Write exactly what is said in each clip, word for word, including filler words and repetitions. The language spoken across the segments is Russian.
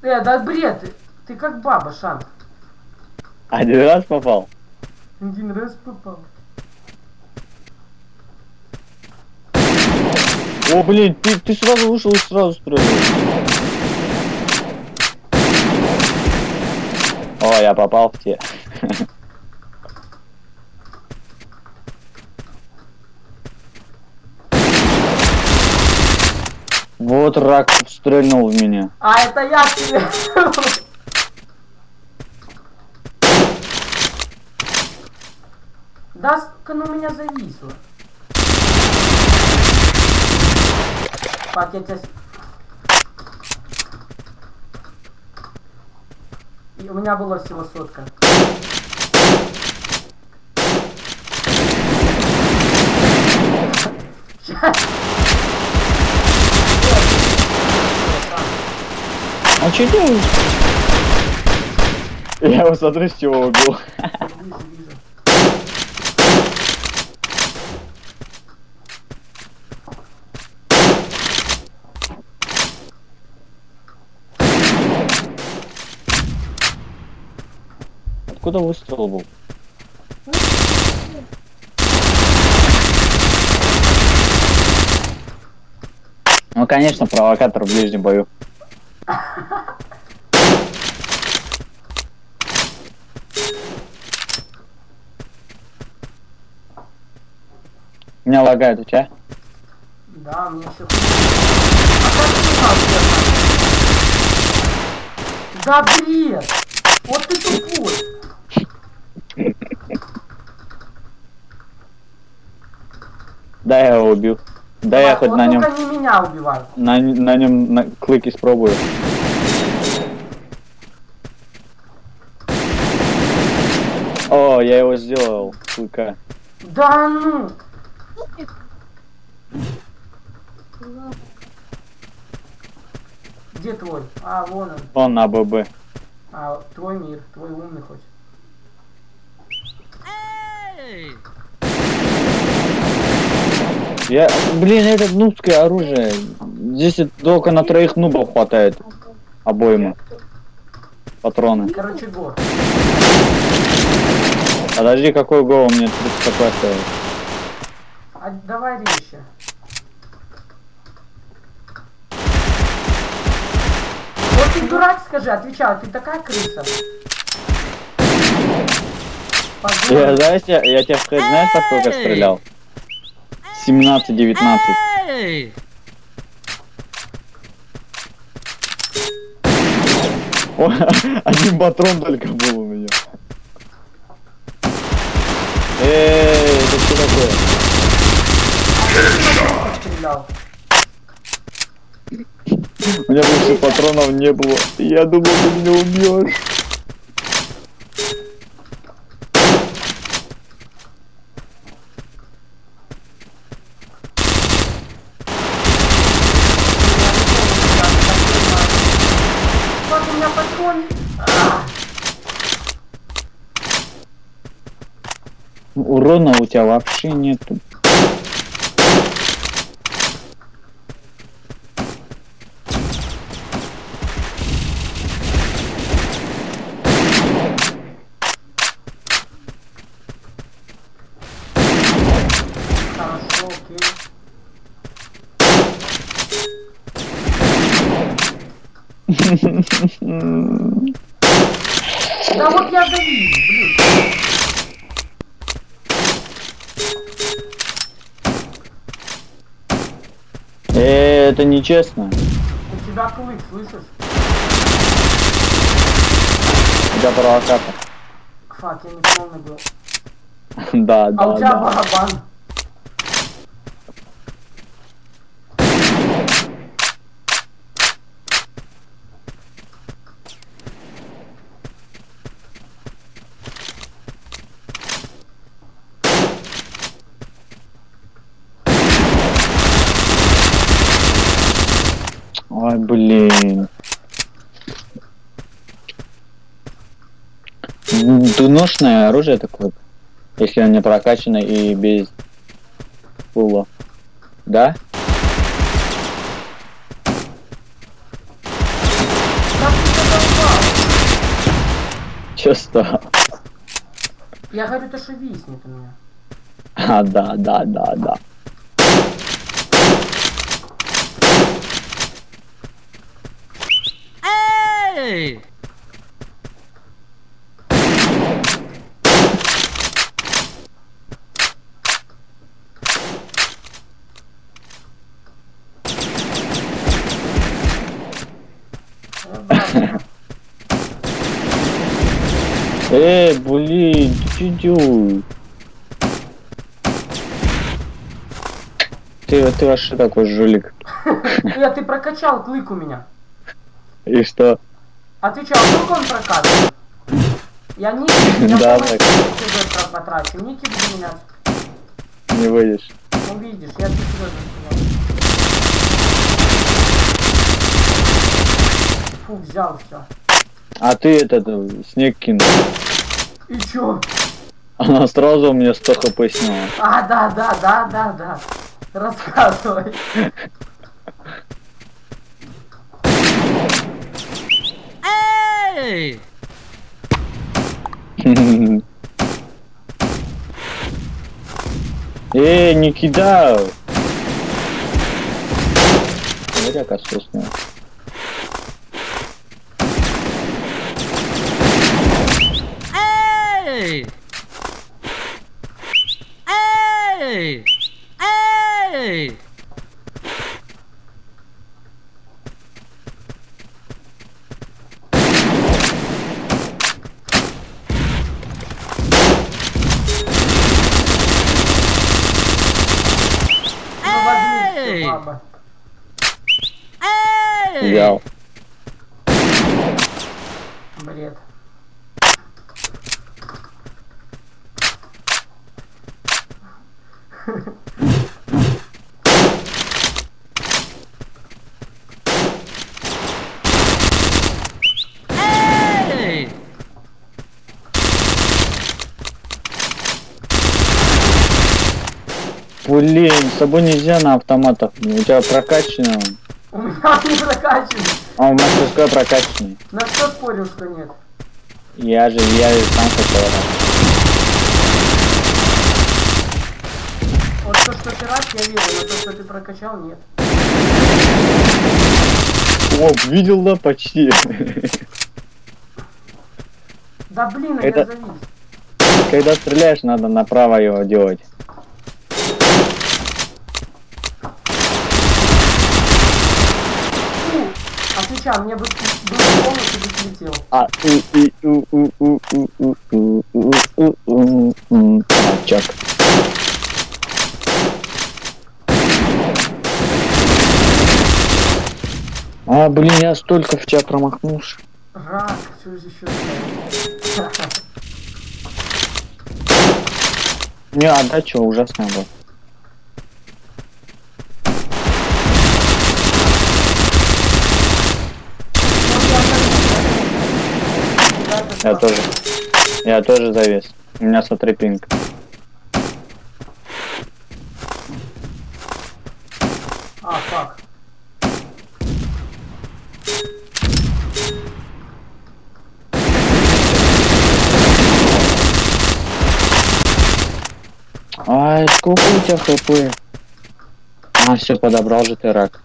Э, да бред, ты, ты как баба, Шан. Один раз попал? Один раз попал. О, блин, ты, ты сразу вышел и сразу стрелял. О, я попал в те. Вот рак стрельнул в меня. А, это я тебе. Да, ну меня зависло. Фак, я тебя... И у меня было всего сотка. А что делаешь? Я его смотрю, с чего убил. Вижу, вижу. Откуда выстрел был? Ну, конечно, провокатор в ближнем бою. Меня лагает, у тебя? Да, мне все. А как ты знал, да бред! Вот ты тупой! Да, я его убил. Да, я хоть вот на нем. только не меня убивают. На, на нем на клык испробую. О, я его сделал, клыка. Да ну! Где твой? А, вон он. Он на ББ. А, твой мир, твой умный хоть. Я, блин, это нубское оружие. Здесь только на троих нубов хватает обоймы. Патроны. Короче, го. Подожди, какой гол мне тридцать хп стоит? А, давай резче. Вот ты дурак, скажи, отвечай, ты такая крыса. Я, знаешь, я, я тебя в хэт, знаешь, по сколько стрелял? семнадцать девятнадцать. О, один патрон только был у меня. Эй, это что такое? Стрелял. У меня больше патронов не было. Я думал, ты меня убьешь. Вот у меня патрон. Урона у тебя вообще нету. Хорошо, окей. Да вот я завис, блин. Э, это нечестно. У тебя клык, слышишь? У тебя провокатор. Фак, я не полный был. Да, А да, у тебя да. барабан. Ой, блин. Двуножное оружие такое, если он не прокачанный и без пула. Да? Как ты Чё стало? Я говорю, то что виснет у меня. А, да, да, да, да. Эй! Эй, блин, ты чё делаешь? Ты, ты вообще такой жулик. Я, ты прокачал клык у меня. И что? Отвечал, вдруг он прокатывает. Я ники, я Да, полностью так. тебе потрачу. Ники буду менять. Не выйдешь. Ну видишь, я тебе серьезно сказал. Фу, взял все. А ты этот э, снег кинул. И чё? Она сразу у меня сто хп сняла. А, да, да, да, да, да. Рассказывай. Эй! Эй, не кидай! Смотри, как сосна. Эй! Эй! Эй! Ну возьми Эй! всё, баба. Эй! Взял. Бред. Эй! Блин, с собой нельзя на автоматах. У тебя прокачанный он. У меня не прокачан. А у мастерской прокачанный. На что спорил, что нет? Я же, я же сам хотел. Вот то, что ты раз, я верю, но то, что ты прокачал, нет. О, видел, да, почти. Да блин, а Это- я завис. Когда стреляешь, надо направо его делать. Фу, отвечай, мне бы был полностью бы слетел. А, у, и, у, у, у, у, у, у, у, у, у, у. А, чак. А, блин, я столько в тебя промахнулся. Рак, все же еще стоит. Не, а да, чё, ужасная была. Я тоже. Я тоже завис. У меня смотри пинг. А, фак. Ай, сколько у тебя хп? А, все, подобрал же ты рак.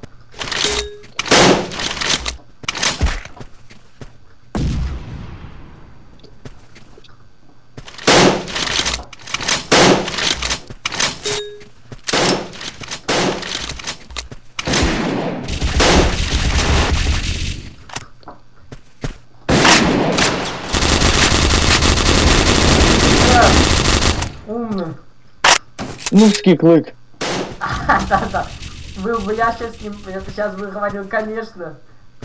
Умный. Ну, скиклык. Да-да. Был бы я сейчас с ним, я сейчас бы говорил, конечно.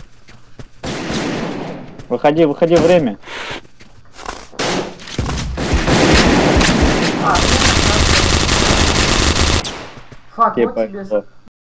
Выходи, выходи, время. А, ну, фак, вот Типа, тебе... что?